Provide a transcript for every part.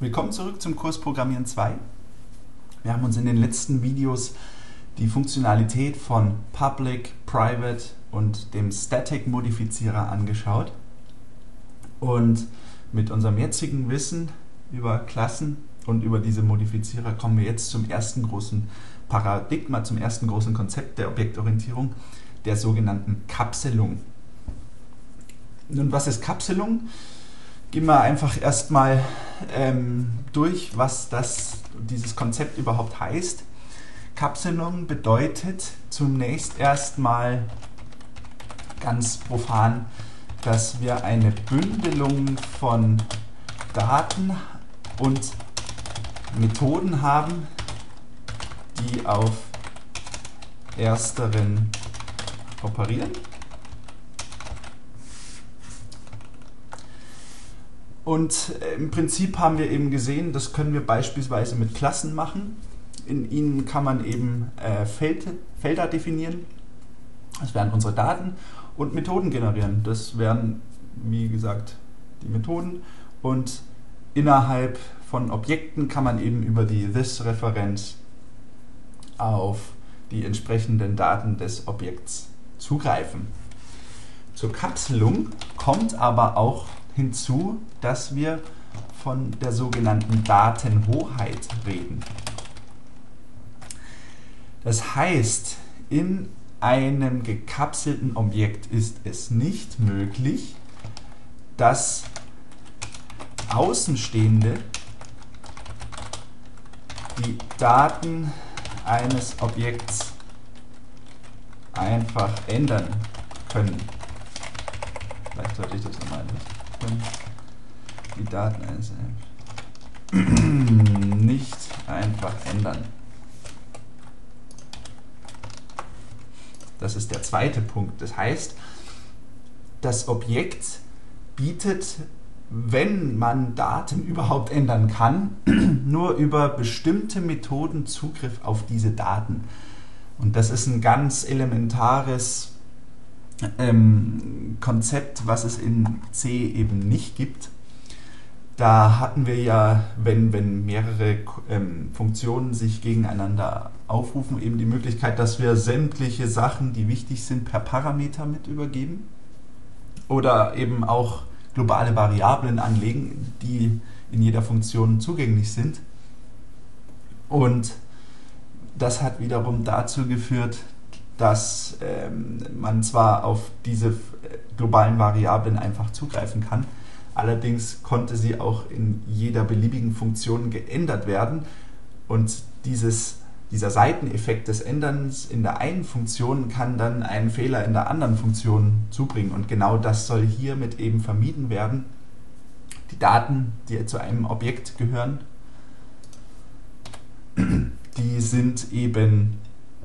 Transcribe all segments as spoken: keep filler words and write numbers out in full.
Willkommen zurück zum Kurs Programmieren zwei. Wir haben uns in den letzten Videos die Funktionalität von Public, Private und dem Static-Modifizierer angeschaut. Und mit unserem jetzigen Wissen über Klassen und über diese Modifizierer kommen wir jetzt zum ersten großen Paradigma, zum ersten großen Konzept der Objektorientierung, der sogenannten Kapselung. Nun, was ist Kapselung? Gehen wir einfach erstmal ähm, durch, was das, dieses Konzept überhaupt heißt. Kapselung bedeutet zunächst erstmal ganz profan, dass wir eine Bündelung von Daten und Methoden haben, die auf ersteren operieren. Und im Prinzip haben wir eben gesehen, das können wir beispielsweise mit Klassen machen. In ihnen kann man eben äh, Feld, Felder definieren, das wären unsere Daten, und Methoden generieren. Das wären, wie gesagt, die Methoden. Und innerhalb von Objekten kann man eben über die This-Referenz auf die entsprechenden Daten des Objekts zugreifen. Zur Kapselung kommt aber auch hinzu, dass wir von der sogenannten Datenhoheit reden. Das heißt, in einem gekapselten Objekt ist es nicht möglich, dass Außenstehende die Daten eines Objekts einfach ändern können. Vielleicht sollte ich das nochmal nicht. Die Daten eines nicht einfach ändern. Das ist der zweite Punkt. Das heißt, das Objekt bietet, wenn man Daten überhaupt ändern kann, nur über bestimmte Methoden Zugriff auf diese Daten. Und das ist ein ganz elementares ähm, Konzept, was es in C eben nicht gibt. Da hatten wir ja, wenn, wenn mehrere ähm, Funktionen sich gegeneinander aufrufen, eben die Möglichkeit, dass wir sämtliche Sachen, die wichtig sind, per Parameter mit übergeben. Oder eben auch globale Variablen anlegen, die in jeder Funktion zugänglich sind. Und das hat wiederum dazu geführt, dass ähm, man zwar auf diese globalen Variablen einfach zugreifen kann, allerdings konnte sie auch in jeder beliebigen Funktion geändert werden und dieses, dieser Seiteneffekt des Änderns in der einen Funktion kann dann einen Fehler in der anderen Funktion zubringen, und genau das soll hiermit eben vermieden werden. Die Daten, die zu einem Objekt gehören, die sind eben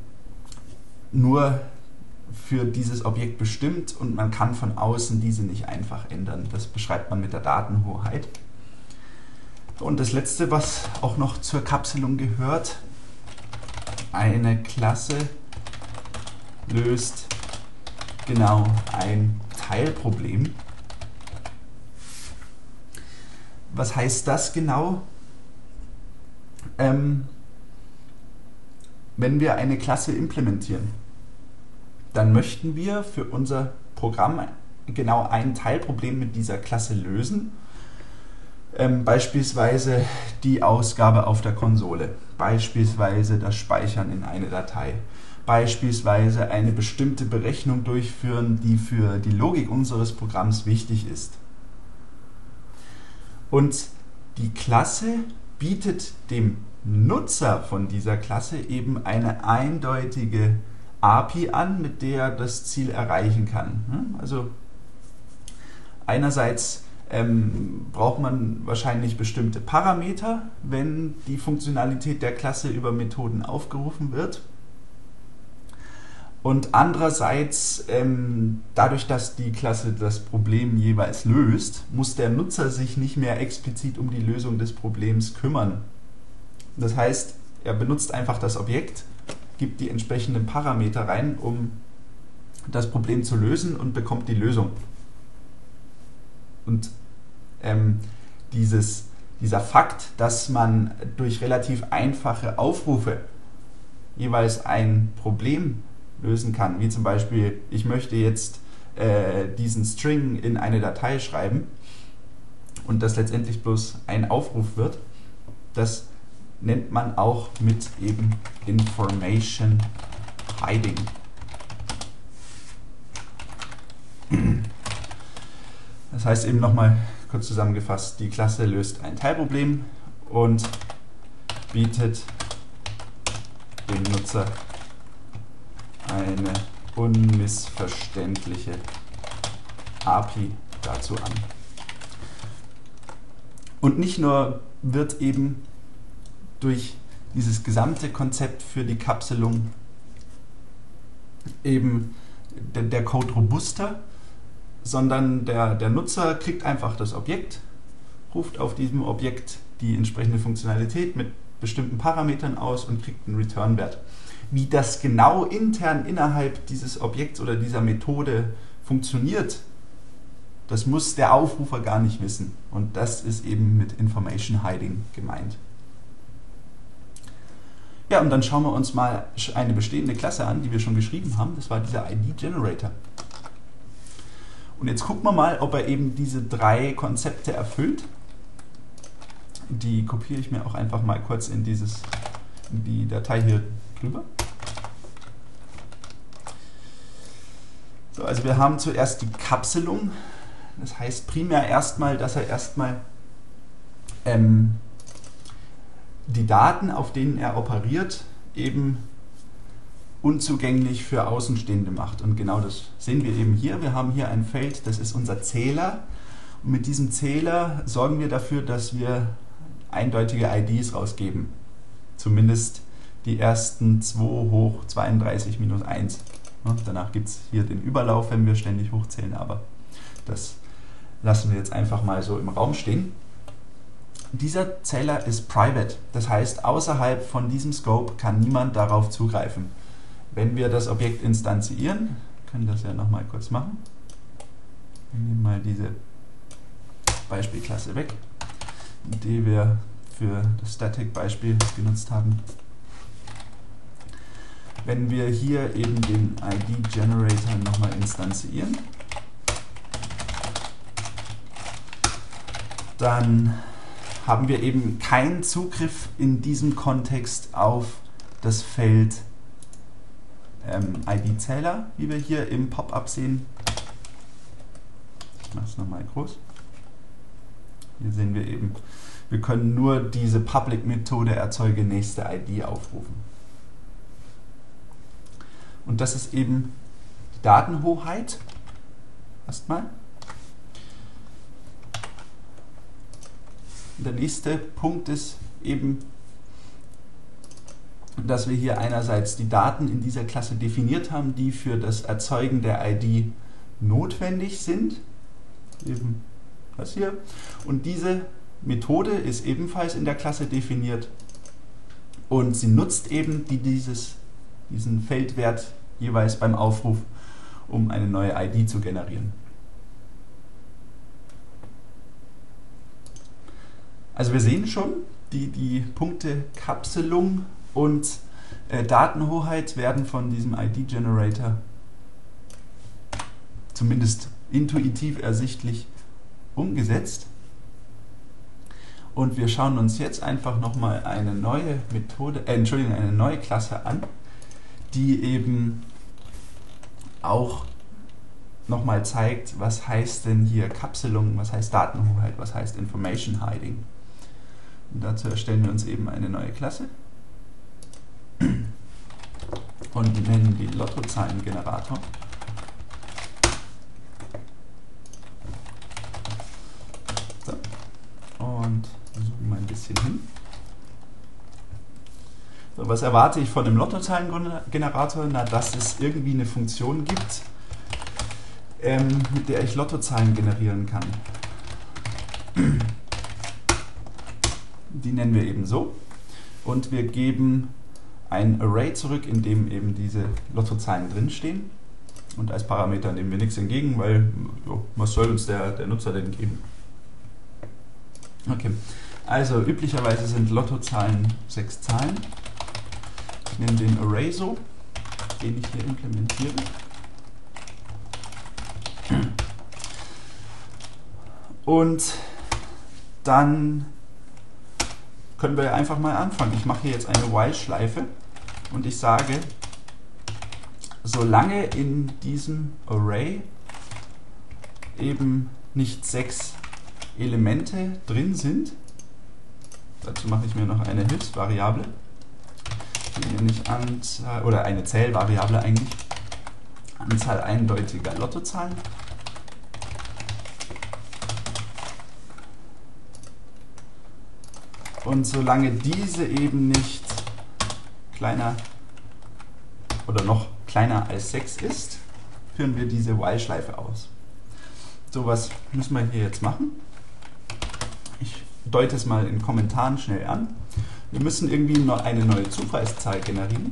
nur für dieses Objekt bestimmt und man kann von außen diese nicht einfach ändern. Das beschreibt man mit der Datenhoheit. Und das letzte, was auch noch zur Kapselung gehört: eine Klasse löst genau ein Teilproblem. Was heißt das genau? Ähm, wenn wir eine Klasse implementieren, dann möchten wir für unser Programm genau ein Teilproblem mit dieser Klasse lösen. Ähm, beispielsweise die Ausgabe auf der Konsole, beispielsweise das Speichern in eine Datei, beispielsweise eine bestimmte Berechnung durchführen, die für die Logik unseres Programms wichtig ist. Und die Klasse bietet dem Nutzer von dieser Klasse eben eine eindeutige A P I an, mit der er das Ziel erreichen kann. Also einerseits ähm, braucht man wahrscheinlich bestimmte Parameter, wenn die Funktionalität der Klasse über Methoden aufgerufen wird. Und andererseits, ähm, dadurch, dass die Klasse das Problem jeweils löst, muss der Nutzer sich nicht mehr explizit um die Lösung des Problems kümmern. Das heißt, er benutzt einfach das Objekt, gibt die entsprechenden Parameter rein, um das Problem zu lösen, und bekommt die Lösung. Und ähm, dieses dieser Fakt, dass man durch relativ einfache Aufrufe jeweils ein Problem lösen kann, wie zum Beispiel, ich möchte jetzt äh, diesen String in eine Datei schreiben und das letztendlich bloß ein Aufruf wird, das nennt man auch mit eben Information Hiding. Das heißt eben nochmal kurz zusammengefasst, die Klasse löst ein Teilproblem und bietet dem Nutzer eine unmissverständliche A P I dazu an. Und nicht nur wird eben durch dieses gesamte Konzept für die Kapselung eben der, der Code robuster, sondern der, der Nutzer kriegt einfach das Objekt, ruft auf diesem Objekt die entsprechende Funktionalität mit bestimmten Parametern aus und kriegt einen Return-Wert. Wie das genau intern innerhalb dieses Objekts oder dieser Methode funktioniert, das muss der Aufrufer gar nicht wissen. Und das ist eben mit Information Hiding gemeint. Ja, und dann schauen wir uns mal eine bestehende Klasse an, die wir schon geschrieben haben. Das war dieser I D-Generator. Und jetzt gucken wir mal, ob er eben diese drei Konzepte erfüllt. Die kopiere ich mir auch einfach mal kurz in, dieses, in die Datei hier drüber. So, also wir haben zuerst die Kapselung. Das heißt primär erstmal, dass er erstmal ähm, die Daten, auf denen er operiert, eben unzugänglich für Außenstehende macht. Und genau das sehen wir eben hier. Wir haben hier ein Feld, das ist unser Zähler. Und mit diesem Zähler sorgen wir dafür, dass wir eindeutige I Ds rausgeben. Zumindest die ersten zwei hoch zweiunddreißig minus eins. Danach gibt es hier den Überlauf, wenn wir ständig hochzählen, aber das lassen wir jetzt einfach mal so im Raum stehen. Dieser Zähler ist private, das heißt, außerhalb von diesem Scope kann niemand darauf zugreifen. Wenn wir das Objekt instanzieren, können das ja nochmal kurz machen. Wir nehmen mal diese Beispielklasse weg, die wir für das Static-Beispiel genutzt haben. Wenn wir hier eben den I D-Generator nochmal instanzieren, dann haben wir eben keinen Zugriff in diesem Kontext auf das Feld ähm, I D-Zähler, wie wir hier im Pop-up sehen. Ich mache es nochmal groß. Hier sehen wir eben, wir können nur diese Public-Methode erzeuge nächste I D aufrufen. Und das ist eben die Datenhoheit. Erstmal. Der nächste Punkt ist eben, dass wir hier einerseits die Daten in dieser Klasse definiert haben, die für das Erzeugen der I D notwendig sind. Eben das hier. Und diese Methode ist ebenfalls in der Klasse definiert und sie nutzt eben die, dieses, diesen Feldwert jeweils beim Aufruf, um eine neue I D zu generieren. Also wir sehen schon, die, die Punkte Kapselung und äh, Datenhoheit werden von diesem I D-Generator zumindest intuitiv ersichtlich umgesetzt. Und wir schauen uns jetzt einfach nochmal eine neue Methode, äh, Entschuldigung, eine neue Klasse an, die eben auch nochmal zeigt, was heißt denn hier Kapselung, was heißt Datenhoheit, was heißt Information Hiding. Und dazu erstellen wir uns eben eine neue Klasse und nennen die Lottozahlengenerator. So. Und zoomen mal ein bisschen hin. So, was erwarte ich von dem Lottozahlengenerator? Na, dass es irgendwie eine Funktion gibt, ähm, mit der ich Lottozahlen generieren kann. Die nennen wir eben so. Und wir geben ein Array zurück, in dem eben diese Lottozahlen drinstehen. Und als Parameter nehmen wir nichts entgegen, weil jo, was soll uns der, der Nutzer denn geben? Okay. Also üblicherweise sind Lottozahlen sechs Zahlen. Ich nehme den Array so, den ich hier implementiere. Und dann können wir einfach mal anfangen. Ich mache hier jetzt eine While-Schleife und ich sage, solange in diesem Array eben nicht sechs Elemente drin sind, dazu mache ich mir noch eine Hilfsvariable, die nenne ich Anzahl, oder eine Zählvariable eigentlich, Anzahl eindeutiger Lottozahlen. Und solange diese eben nicht kleiner oder noch kleiner als sechs ist, führen wir diese While-Schleife aus. So, was müssen wir hier jetzt machen? Ich deute es mal in Kommentaren schnell an. Wir müssen irgendwie noch eine neue Zufallszahl generieren.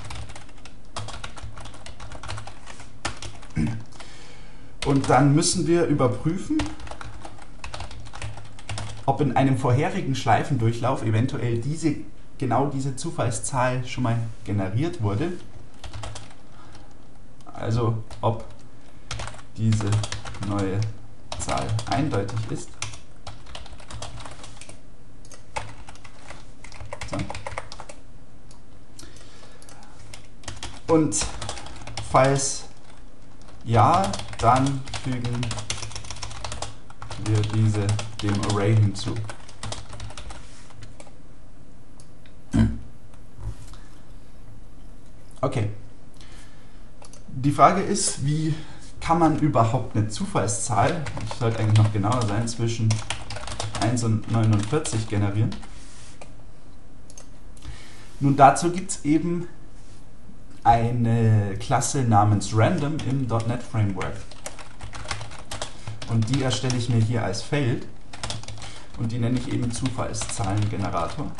Und dann müssen wir überprüfen, ob in einem vorherigen Schleifendurchlauf eventuell diese, genau diese Zufallszahl schon mal generiert wurde. Also ob diese neue Zahl eindeutig ist. So. Und falls ja, dann fügen wir diese dem Array hinzu. Okay. Die Frage ist, wie kann man überhaupt eine Zufallszahl, ich sollte eigentlich noch genauer sein, zwischen eins und neunundvierzig generieren? Nun, dazu gibt es eben eine Klasse namens Random im .NET Framework. Und die erstelle ich mir hier als Feld und die nenne ich eben Zufallszahlengenerator.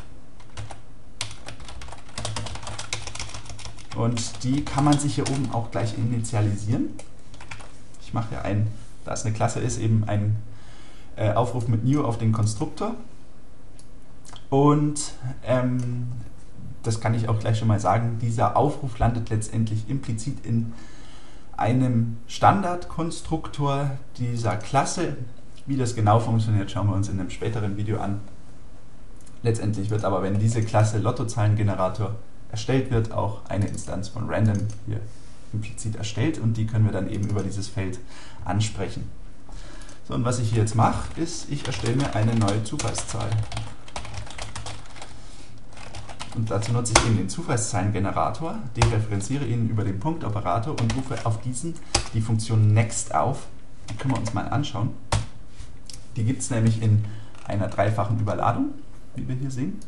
Und die kann man sich hier oben auch gleich initialisieren. Ich mache ja ein, da es eine Klasse ist, eben einen äh, Aufruf mit New auf den Konstruktor. Und ähm, das kann ich auch gleich schon mal sagen, dieser Aufruf landet letztendlich implizit in einem Standardkonstruktor dieser Klasse. Wie das genau funktioniert, schauen wir uns in einem späteren Video an. Letztendlich wird aber, wenn diese Klasse Lottozahlengenerator erstellt wird, auch eine Instanz von Random hier implizit erstellt und die können wir dann eben über dieses Feld ansprechen. So, und was ich hier jetzt mache, ist, ich erstelle mir eine neue Zufallszahl. Und dazu nutze ich eben den Zufallszahlengenerator, dereferenziere ihn über den Punktoperator und rufe auf diesen die Funktion Next auf. Die können wir uns mal anschauen. Die gibt es nämlich in einer dreifachen Überladung, wie wir hier sehen.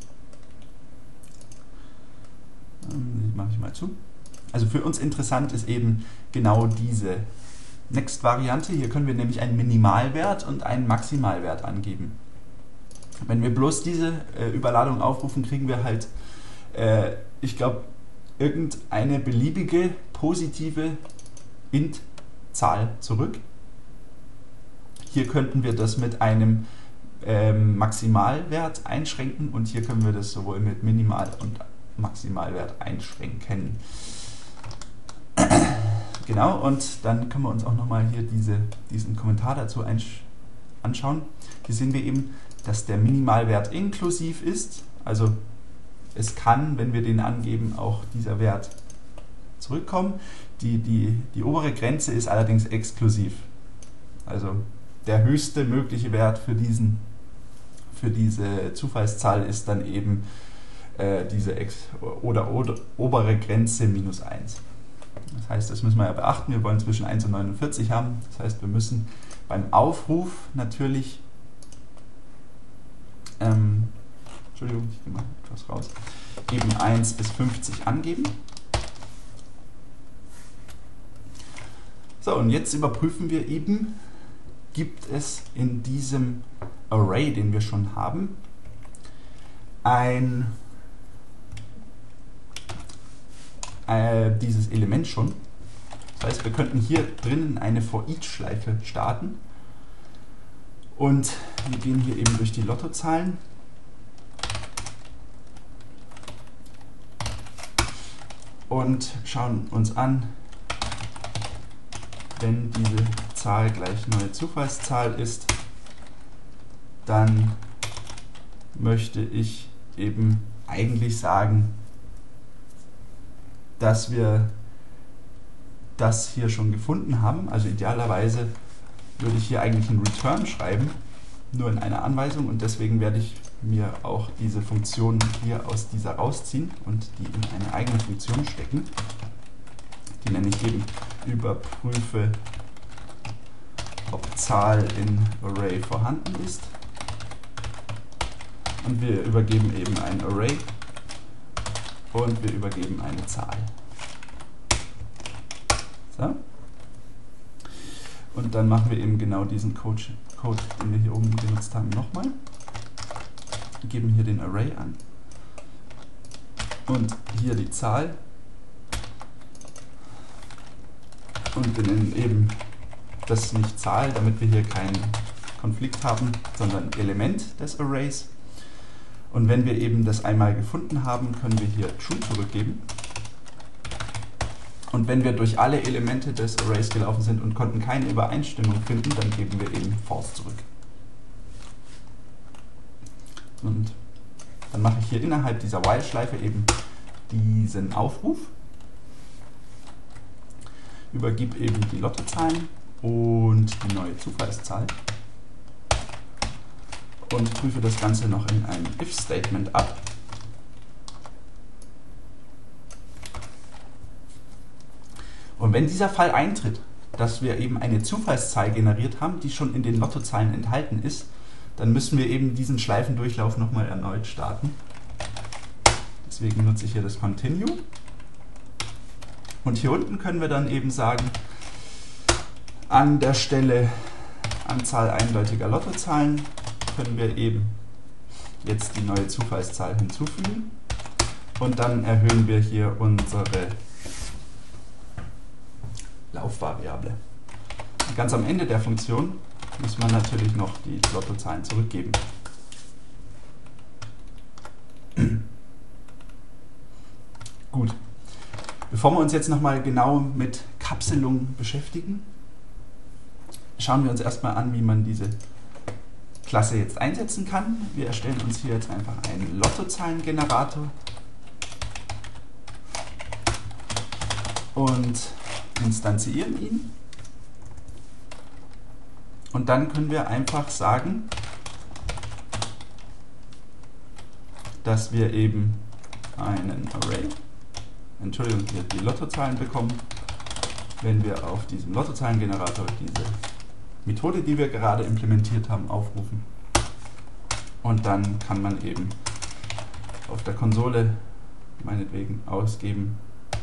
Die mache ich mal zu. Also für uns interessant ist eben genau diese Next-Variante. Hier können wir nämlich einen Minimalwert und einen Maximalwert angeben. Wenn wir bloß diese äh, Überladung aufrufen, kriegen wir halt, äh, ich glaube, irgendeine beliebige positive Int-Zahl zurück. Hier könnten wir das mit einem ähm, Maximalwert einschränken und hier können wir das sowohl mit Minimal- und Maximalwert einschränken. Genau, und dann können wir uns auch nochmal hier diese, diesen Kommentar dazu anschauen. Hier sehen wir eben, dass der Minimalwert inklusiv ist. Also es kann, wenn wir den angeben, auch dieser Wert zurückkommen. Die, die, die obere Grenze ist allerdings exklusiv. Also der höchste mögliche Wert für, diesen, für diese Zufallszahl ist dann eben äh, diese Ex oder, oder obere Grenze minus eins. Das heißt, das müssen wir ja beachten. Wir wollen zwischen eins und neunundvierzig haben. Das heißt, wir müssen beim Aufruf natürlich ähm, Entschuldigung, ich gehe mal etwas raus, eben eins bis fünfzig angeben. So, und jetzt überprüfen wir eben, gibt es in diesem Array, den wir schon haben, ein äh, dieses Element schon. Das heißt, wir könnten hier drinnen eine For-Each-Schleife starten und wir gehen hier eben durch die Lottozahlen und schauen uns an, wenn diese Zahl gleich neue Zufallszahl ist, dann möchte ich eben eigentlich sagen, dass wir das hier schon gefunden haben. Also idealerweise würde ich hier eigentlich einen Return schreiben, nur in einer Anweisung, und deswegen werde ich mir auch diese Funktion hier aus dieser rausziehen und die in eine eigene Funktion stecken. Die nenne ich eben überprüfe, ob Zahl in Array vorhanden ist. Und wir übergeben eben ein Array und wir übergeben eine Zahl. So. Und dann machen wir eben genau diesen Code, Code den wir hier oben genutzt haben, nochmal. Wir geben hier den Array an und hier die Zahl und benennen eben das nicht Zahl, damit wir hier keinen Konflikt haben, sondern Element des Arrays. Und wenn wir eben das einmal gefunden haben, können wir hier True zurückgeben. Und wenn wir durch alle Elemente des Arrays gelaufen sind und konnten keine Übereinstimmung finden, dann geben wir eben False zurück. Und dann mache ich hier innerhalb dieser While-Schleife eben diesen Aufruf, übergib eben die Lottozahlen und die neue Zufallszahl und prüfe das Ganze noch in einem If-Statement ab. Und wenn dieser Fall eintritt, dass wir eben eine Zufallszahl generiert haben, die schon in den Lottozahlen enthalten ist, dann müssen wir eben diesen Schleifendurchlauf nochmal erneut starten. Deswegen nutze ich hier das Continue. Und hier unten können wir dann eben sagen, an der Stelle Anzahl eindeutiger Lottozahlen können wir eben jetzt die neue Zufallszahl hinzufügen. Und dann erhöhen wir hier unsere Laufvariable. Und ganz am Ende der Funktion muss man natürlich noch die Lottozahlen zurückgeben. Gut. Bevor wir uns jetzt nochmal genau mit Kapselung beschäftigen, schauen wir uns erstmal an, wie man diese Klasse jetzt einsetzen kann. Wir erstellen uns hier jetzt einfach einen Lottozahlengenerator und instanzieren ihn. Und dann können wir einfach sagen, dass wir eben einen Array, Entschuldigung, hier die Lottozahlen bekommen, wenn wir auf diesem Lottozahlengenerator diese Methode, die wir gerade implementiert haben, aufrufen. Und dann kann man eben auf der Konsole meinetwegen ausgeben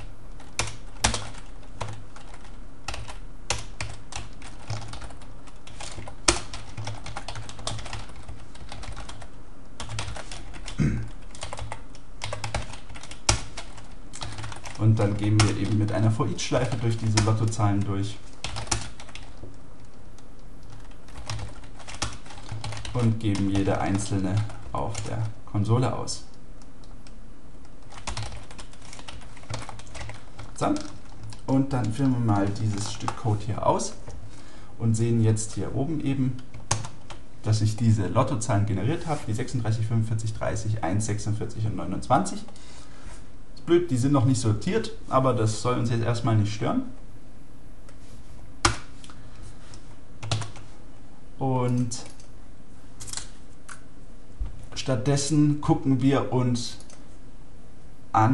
und dann gehen wir eben mit einer For-Each-Schleife durch diese Lottozahlen durch und geben jede einzelne auf der Konsole aus. So. Und dann führen wir mal dieses Stück Code hier aus und sehen jetzt hier oben eben, dass ich diese Lottozahlen generiert habe, die sechsunddreißig, fünfundvierzig, dreißig, eins, sechsundvierzig und neunundzwanzig. Blöd, die sind noch nicht sortiert, aber das soll uns jetzt erstmal nicht stören. Und stattdessen gucken wir uns an,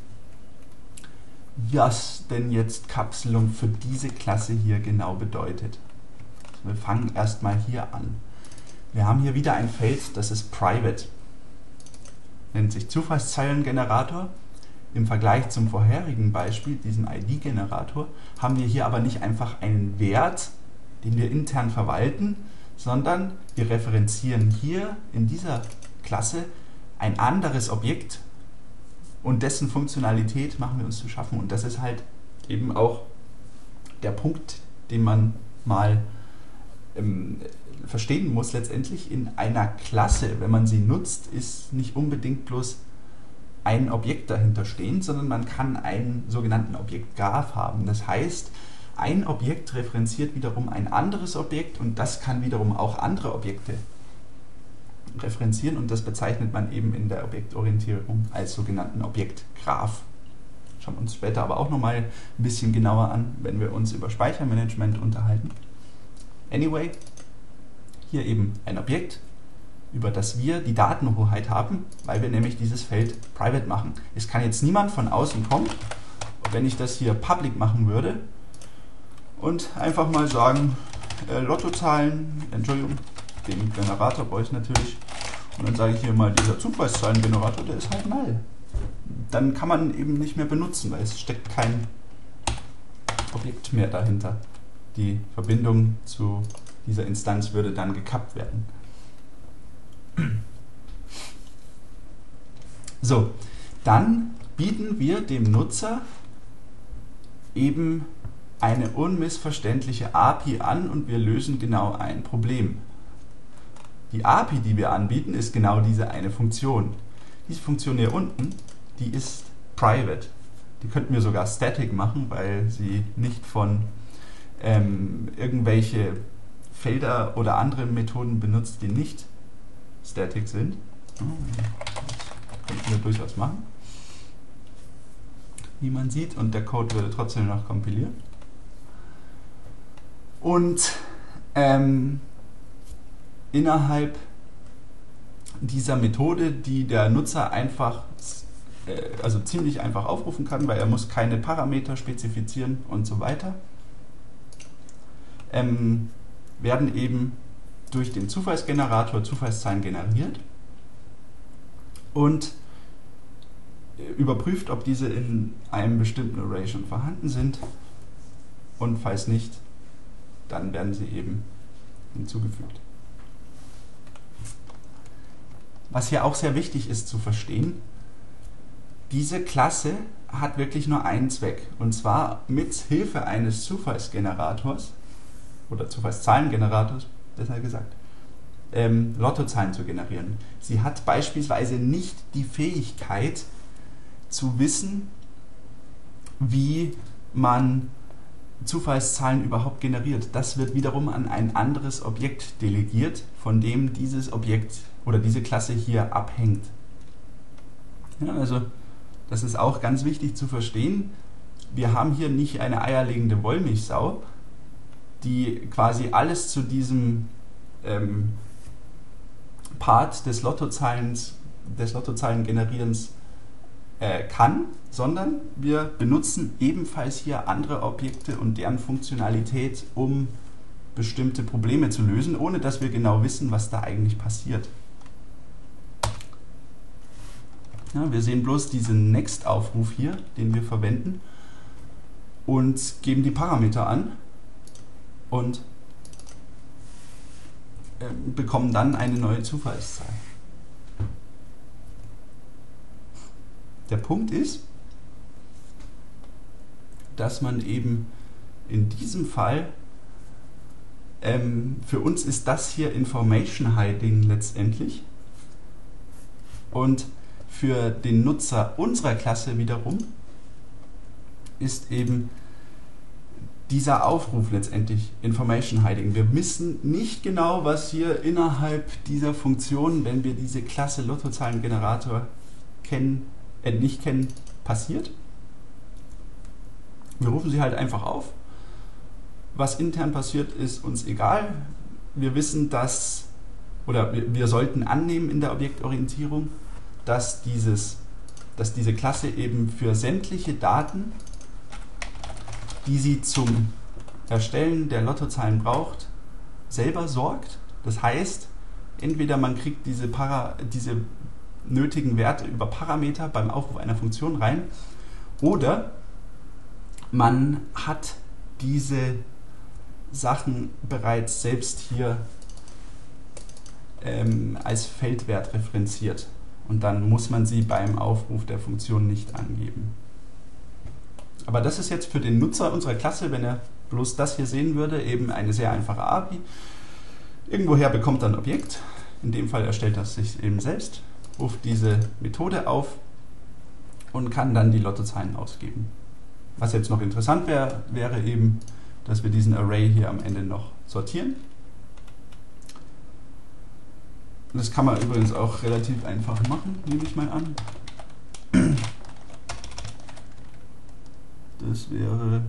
was denn jetzt Kapselung für diese Klasse hier genau bedeutet. Wir fangen erstmal hier an. Wir haben hier wieder ein Feld, das ist Private. Nennt sich Zufallszeilengenerator. Im Vergleich zum vorherigen Beispiel, diesen I D-Generator, haben wir hier aber nicht einfach einen Wert, den wir intern verwalten, sondern wir referenzieren hier in dieser Klasse ein anderes Objekt und dessen Funktionalität machen wir uns zu schaffen. Und das ist halt eben auch der Punkt, den man mal ähm, verstehen muss letztendlich. In einer Klasse, wenn man sie nutzt, ist nicht unbedingt bloß ein Objekt dahinter stehen, sondern man kann einen sogenannten Objektgraph haben. Das heißt, ein Objekt referenziert wiederum ein anderes Objekt und das kann wiederum auch andere Objekte referenzieren und das bezeichnet man eben in der Objektorientierung als sogenannten Objektgraph. Schauen wir uns später aber auch nochmal ein bisschen genauer an, wenn wir uns über Speichermanagement unterhalten. Anyway, hier eben ein Objekt, über das wir die Datenhoheit haben, weil wir nämlich dieses Feld private machen. Es kann jetzt niemand von außen kommen, wenn ich das hier public machen würde und einfach mal sagen, äh, Lottozahlen, Entschuldigung, den Generator brauche ich natürlich, und dann sage ich hier mal, dieser Zufallszahlengenerator, der ist halt null. Dann kann man eben nicht mehr benutzen, weil es steckt kein Objekt mehr dahinter. Die Verbindung zu dieser Instanz würde dann gekappt werden. So, dann bieten wir dem Nutzer eben eine unmissverständliche A P I an und wir lösen genau ein Problem. Die A P I, die wir anbieten, ist genau diese eine Funktion. Diese Funktion hier unten, die ist private. Die könnten wir sogar static machen, weil sie nicht von ähm, irgendwelche Felder oder andere Methoden benutzt, die nicht static sind. Das könnten wir durchaus machen. Wie man sieht, und der Code würde trotzdem noch kompilieren. Und ähm, innerhalb dieser Methode, die der Nutzer einfach, äh, also ziemlich einfach aufrufen kann, weil er muss keine Parameter spezifizieren und so weiter, ähm, werden eben durch den Zufallsgenerator Zufallszahlen generiert und überprüft, ob diese in einem bestimmten Array schon vorhanden sind und falls nicht, dann werden sie eben hinzugefügt. Was hier auch sehr wichtig ist zu verstehen, diese Klasse hat wirklich nur einen Zweck, und zwar mit Hilfe eines Zufallsgenerators oder Zufallszahlengenerators, besser gesagt, ähm, Lottozahlen zu generieren. Sie hat beispielsweise nicht die Fähigkeit zu wissen, wie man Zufallszahlen überhaupt generiert. Das wird wiederum an ein anderes Objekt delegiert, von dem dieses Objekt oder diese Klasse hier abhängt. Ja, also das ist auch ganz wichtig zu verstehen. Wir haben hier nicht eine eierlegende Wollmilchsau, die quasi alles zu diesem ähm, Part des Lottozahlens, des Lottozahlengenerierens äh, kann, sondern wir benutzen ebenfalls hier andere Objekte und deren Funktionalität, um bestimmte Probleme zu lösen, ohne dass wir genau wissen, was da eigentlich passiert. Ja, wir sehen bloß diesen Next-Aufruf hier, den wir verwenden, und geben die Parameter an und äh, bekommen dann eine neue Zufallszahl. Der Punkt ist, dass man eben in diesem Fall, ähm, für uns ist das hier Information Hiding letztendlich, und für den Nutzer unserer Klasse wiederum ist eben dieser Aufruf letztendlich Information Hiding. Wir wissen nicht genau, was hier innerhalb dieser Funktion, wenn wir diese Klasse Lottozahlengenerator kennen, äh, nicht kennen, passiert. Wir rufen sie halt einfach auf. Was intern passiert, ist uns egal. Wir wissen, dass, oder wir, wir sollten annehmen in der Objektorientierung, dass, dieses, dass diese Klasse eben für sämtliche Daten, die sie zum Erstellen der Lottozahlen braucht, selber sorgt. Das heißt, entweder man kriegt diese, Para, diese nötigen Werte über Parameter beim Aufruf einer Funktion rein, oder man hat diese Sachen bereits selbst hier ähm, als Feldwert referenziert. Und dann muss man sie beim Aufruf der Funktion nicht angeben. Aber das ist jetzt für den Nutzer unserer Klasse, wenn er bloß das hier sehen würde, eben eine sehr einfache A P I. Irgendwoher bekommt er ein Objekt, in dem Fall erstellt er es sich eben selbst, ruft diese Methode auf und kann dann die Lottozahlen ausgeben. Was jetzt noch interessant wär, wäre eben, dass wir diesen Array hier am Ende noch sortieren. Das kann man übrigens auch relativ einfach machen, nehme ich mal an. Das wäre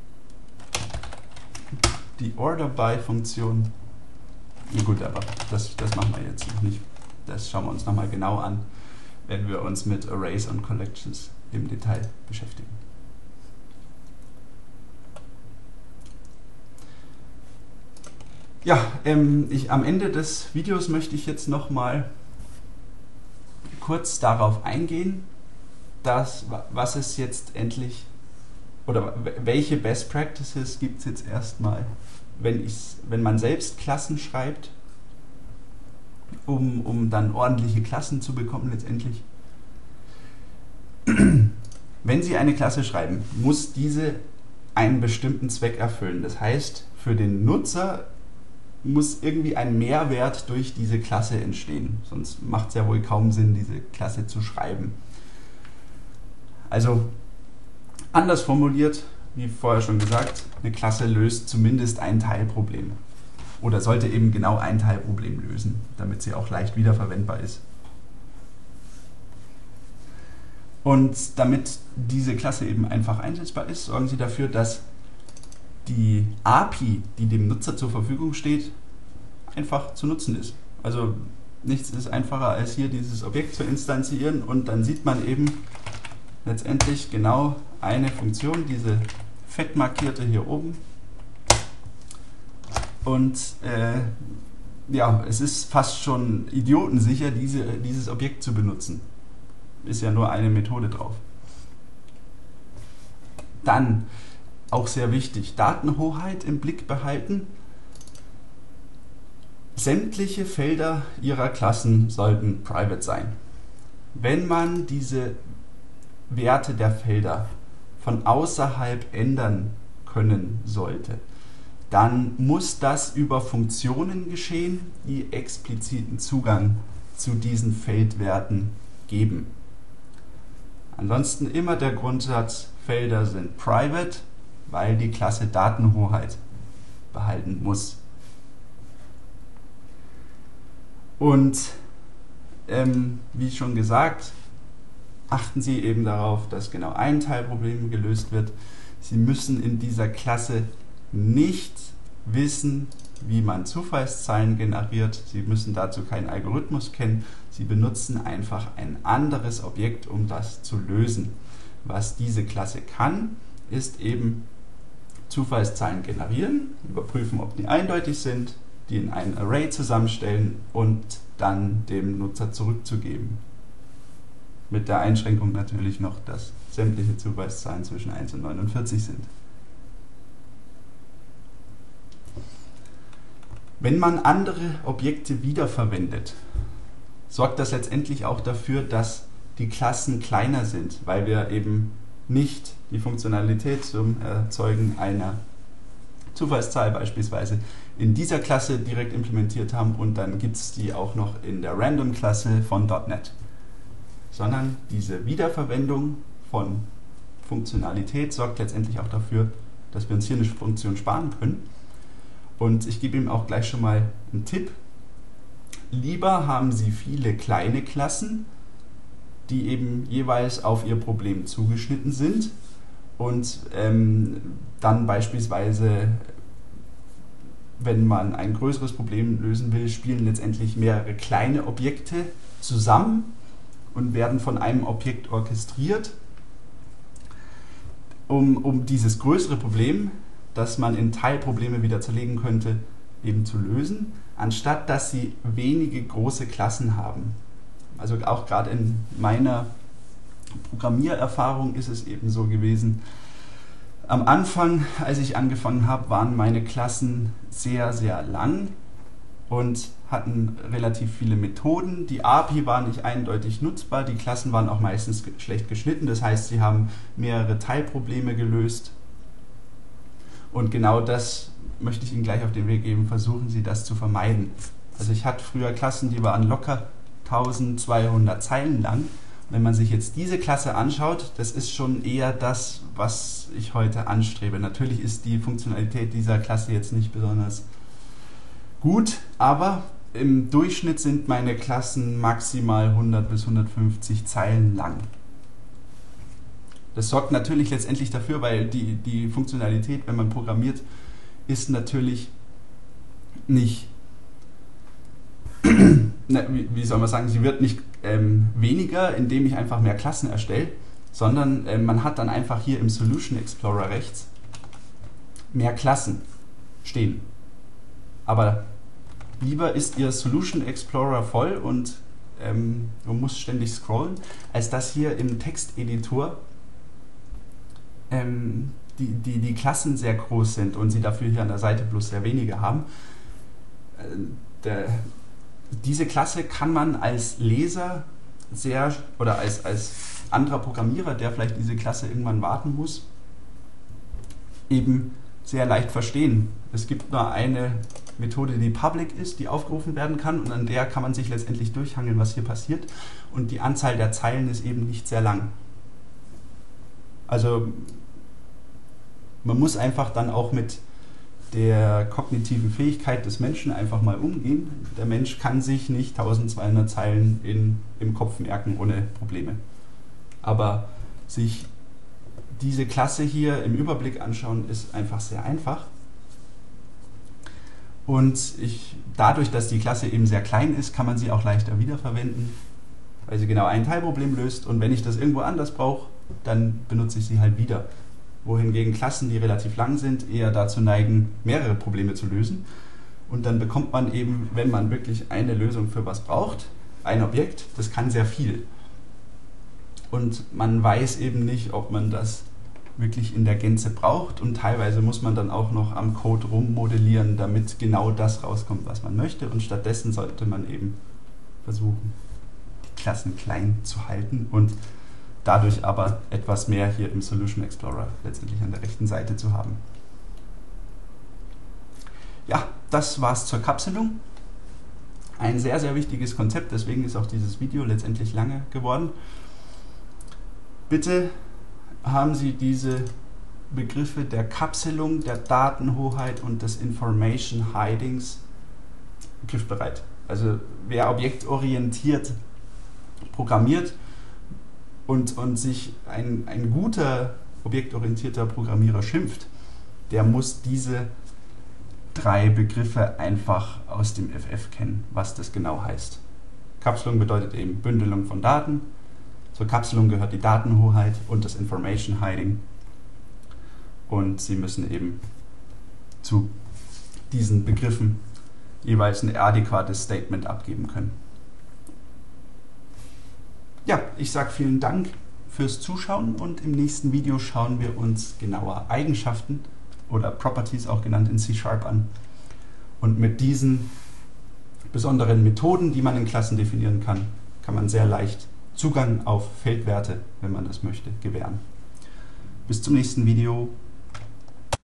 die Order-by-Funktion. Ja gut, aber das, das machen wir jetzt noch nicht. Das schauen wir uns nochmal genau an, wenn wir uns mit Arrays und Collections im Detail beschäftigen. Ja, ähm, ich, am Ende des Videos möchte ich jetzt nochmal kurz darauf eingehen, dass, was es jetzt endlich, oder welche Best Practices gibt es jetzt erstmal, wenn, ich's, wenn man selbst Klassen schreibt, um, um dann ordentliche Klassen zu bekommen letztendlich. Wenn Sie eine Klasse schreiben, muss diese einen bestimmten Zweck erfüllen. Das heißt, für den Nutzer muss irgendwie ein Mehrwert durch diese Klasse entstehen. Sonst macht es ja wohl kaum Sinn, diese Klasse zu schreiben. Also, anders formuliert, wie vorher schon gesagt, eine Klasse löst zumindest ein Teilproblem. Oder sollte eben genau ein Teilproblem lösen, damit sie auch leicht wiederverwendbar ist. Und damit diese Klasse eben einfach einsetzbar ist, sorgen Sie dafür, dass die A P I, die dem Nutzer zur Verfügung steht, einfach zu nutzen ist. Also nichts ist einfacher, als hier dieses Objekt zu instanzieren, und dann sieht man eben letztendlich genau eine Funktion, diese fett markierte hier oben. Und äh, ja, es ist fast schon idiotensicher, diese, dieses Objekt zu benutzen. Ist ja nur eine Methode drauf. Dann, auch sehr wichtig, Datenhoheit im Blick behalten. Sämtliche Felder Ihrer Klassen sollten private sein. Wenn man diese Werte der Felder von außerhalb ändern können sollte, dann muss das über Funktionen geschehen, die expliziten Zugang zu diesen Feldwerten geben. Ansonsten immer der Grundsatz, Felder sind private, weil die Klasse Datenhoheit behalten muss. Und ähm, wie schon gesagt, achten Sie eben darauf, dass genau ein Teilproblem gelöst wird. Sie müssen in dieser Klasse nicht wissen, wie man Zufallszahlen generiert. Sie müssen dazu keinen Algorithmus kennen. Sie benutzen einfach ein anderes Objekt, um das zu lösen. Was diese Klasse kann, ist eben Zufallszahlen generieren, überprüfen, ob die eindeutig sind, die in ein Array zusammenstellen und dann dem Nutzer zurückzugeben. Mit der Einschränkung natürlich noch, dass sämtliche Zufallszahlen zwischen eins und neunundvierzig sind. Wenn man andere Objekte wiederverwendet, sorgt das letztendlich auch dafür, dass die Klassen kleiner sind, weil wir eben nicht die Funktionalität zum Erzeugen einer Zufallszahl beispielsweise in dieser Klasse direkt implementiert haben und dann gibt es die auch noch in der Random-Klasse von .NET. Sondern diese Wiederverwendung von Funktionalität sorgt letztendlich auch dafür, dass wir uns hier eine Funktion sparen können. Und ich gebe ihm auch gleich schon mal einen Tipp. Lieber haben Sie viele kleine Klassen, die eben jeweils auf Ihr Problem zugeschnitten sind und ähm, dann beispielsweise, wenn man ein größeres Problem lösen will, spielen letztendlich mehrere kleine Objekte zusammen und werden von einem Objekt orchestriert, um, um dieses größere Problem, das man in Teilprobleme wieder zerlegen könnte, eben zu lösen, anstatt dass sie wenige große Klassen haben. Also auch gerade in meiner Programmiererfahrung ist es eben so gewesen, am Anfang, als ich angefangen habe, waren meine Klassen sehr, sehr lang und hatten relativ viele Methoden. Die A P I war nicht eindeutig nutzbar, die Klassen waren auch meistens schlecht geschnitten, das heißt, sie haben mehrere Teilprobleme gelöst. Und genau das möchte ich Ihnen gleich auf den Weg geben, versuchen Sie das zu vermeiden. Also ich hatte früher Klassen, die waren locker eintausendzweihundert Zeilen lang Wenn man sich jetzt diese Klasse anschaut, das ist schon eher das, was ich heute anstrebe. Natürlich ist die Funktionalität dieser Klasse jetzt nicht besonders gut, aber im Durchschnitt sind meine Klassen maximal hundert bis hundertfünfzig Zeilen lang. Das sorgt natürlich letztendlich dafür, weil die, die Funktionalität, wenn man programmiert, ist natürlich nicht, na, wie, wie soll man sagen, sie wird nicht ähm, weniger, indem ich einfach mehr Klassen erstelle, sondern äh, man hat dann einfach hier im Solution Explorer rechts mehr Klassen stehen. Aber lieber ist Ihr Solution Explorer voll und ähm, man muss ständig scrollen, als dass hier im Texteditor ähm, die, die, die Klassen sehr groß sind und Sie dafür hier an der Seite bloß sehr wenige haben. Äh, der, diese Klasse kann man als Leser sehr, oder als, als anderer Programmierer, der vielleicht diese Klasse irgendwann warten muss, eben sehr leicht verstehen. Es gibt nur eine Methode, die public ist, die aufgerufen werden kann und an der kann man sich letztendlich durchhangeln, was hier passiert, und die Anzahl der Zeilen ist eben nicht sehr lang. Also man muss einfach dann auch mit der kognitiven Fähigkeit des Menschen einfach mal umgehen. Der Mensch kann sich nicht tausendzweihundert Zeilen in, im Kopf merken ohne Probleme. Aber sich diese Klasse hier im Überblick anschauen, ist einfach sehr einfach. Und ich, dadurch, dass die Klasse eben sehr klein ist, kann man sie auch leichter wiederverwenden, weil sie genau ein Teilproblem löst. Und wenn ich das irgendwo anders brauche, dann benutze ich sie halt wieder. Wohingegen Klassen, die relativ lang sind, eher dazu neigen, mehrere Probleme zu lösen. Und dann bekommt man eben, wenn man wirklich eine Lösung für was braucht, ein Objekt, das kann sehr viel. Und man weiß eben nicht, ob man das wirklich in der Gänze braucht, und teilweise muss man dann auch noch am Code rummodellieren, damit genau das rauskommt, was man möchte, und stattdessen sollte man eben versuchen, die Klassen klein zu halten und dadurch aber etwas mehr hier im Solution Explorer letztendlich an der rechten Seite zu haben. Ja, das war's zur Kapselung. Ein sehr, sehr wichtiges Konzept, deswegen ist auch dieses Video letztendlich lange geworden. Bitte haben Sie diese Begriffe der Kapselung, der Datenhoheit und des Information Hidings griffbereit. Also wer objektorientiert programmiert und, und sich ein, ein guter objektorientierter Programmierer schimpft, der muss diese drei Begriffe einfach aus dem F F kennen, was das genau heißt. Kapselung bedeutet eben Bündelung von Daten. Zur Kapselung gehört die Datenhoheit und das Information Hiding. Und Sie müssen eben zu diesen Begriffen jeweils ein adäquates Statement abgeben können. Ja, ich sage vielen Dank fürs Zuschauen, und im nächsten Video schauen wir uns genauer Eigenschaften oder Properties, auch genannt, in C Sharp an. Und mit diesen besonderen Methoden, die man in Klassen definieren kann, kann man sehr leicht Zugang auf Feldwerte, wenn man das möchte, gewähren. Bis zum nächsten Video.